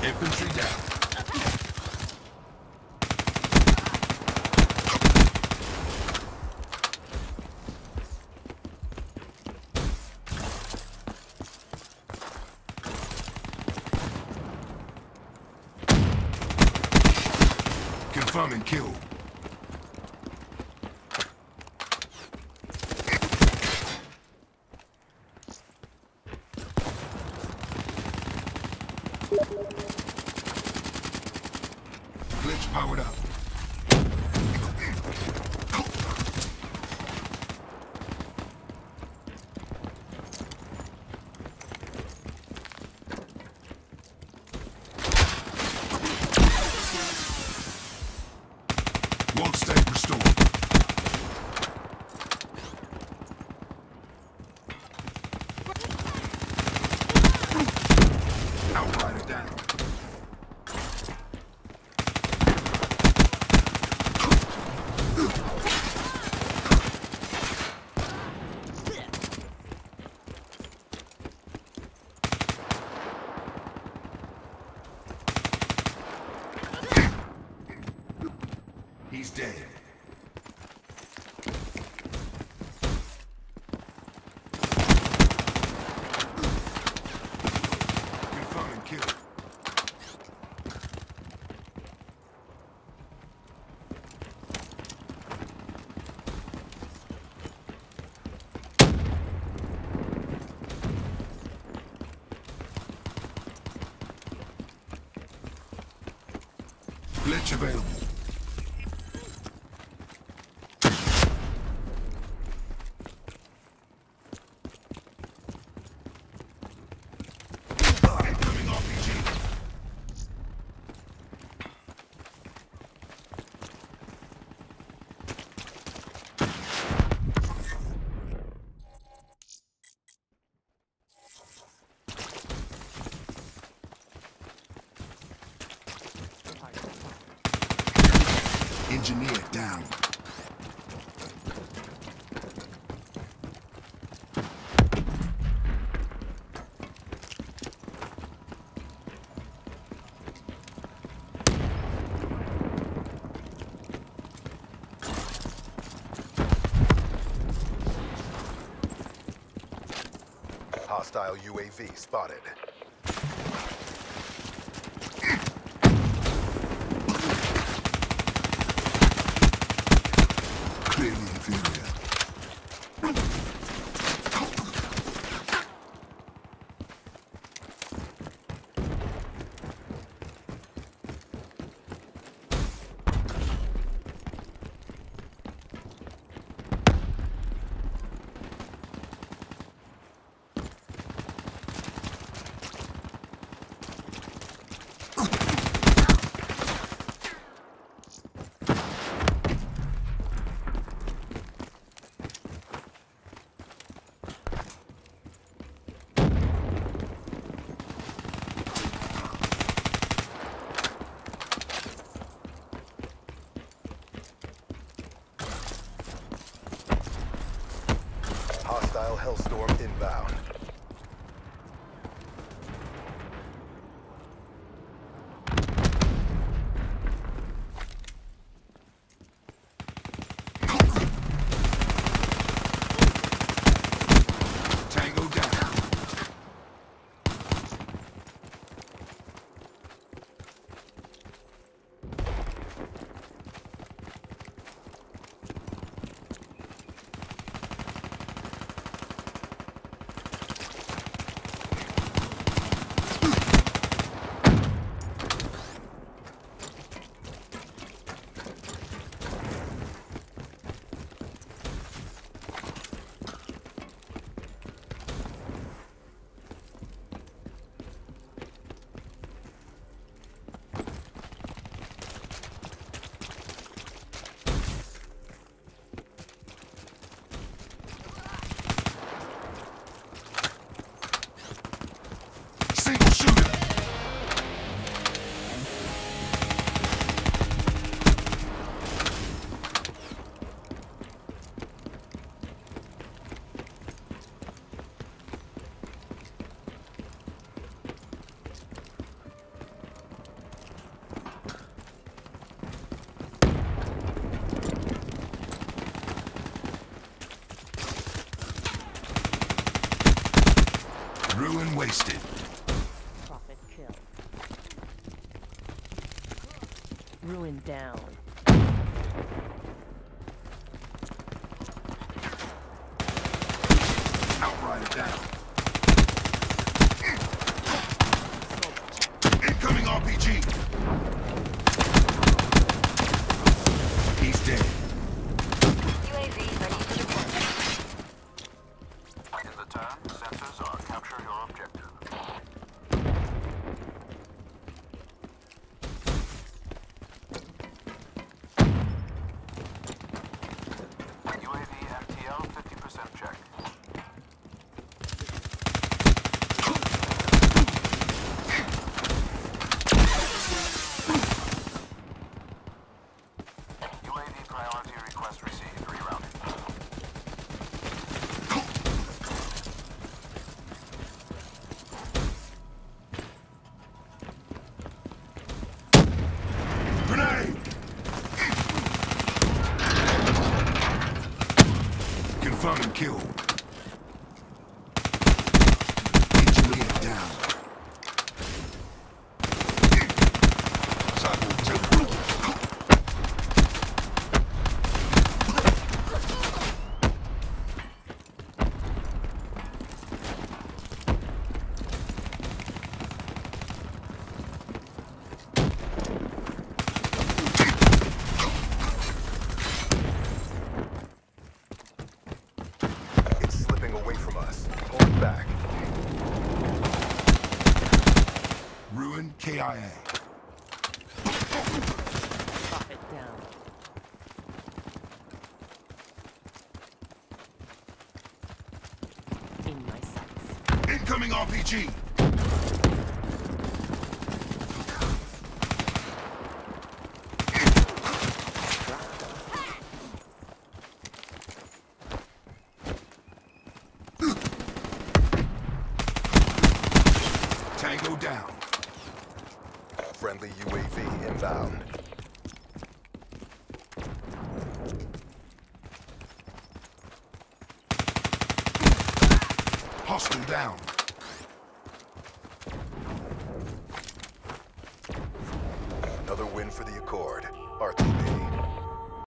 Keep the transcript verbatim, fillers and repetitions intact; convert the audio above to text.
Infantry down. Confirming kill. Glitch powered up. World state restored. Outrider down. He's dead. Confirming kill. Glitch available. Engineer down. Hostile U A V spotted. Clearly inferior. Hostile Hellstorm inbound. Tango down. Ruin down. Outrider down. Incoming R P G. He's dead. U A V ready for deployment. In the turn, sensors are capture your objective. U A V M T L fifty percent check. U A V priority request received. Rerouting. Grenade! Confirming kill. Engineer down. Cycle two. It's slipping away from us. Pull it back. Ruin K I A. Drop it down. In my sights. Incoming R P G. Tango down. Friendly U A V inbound. Hostile down. Another win for the Accord. R T B.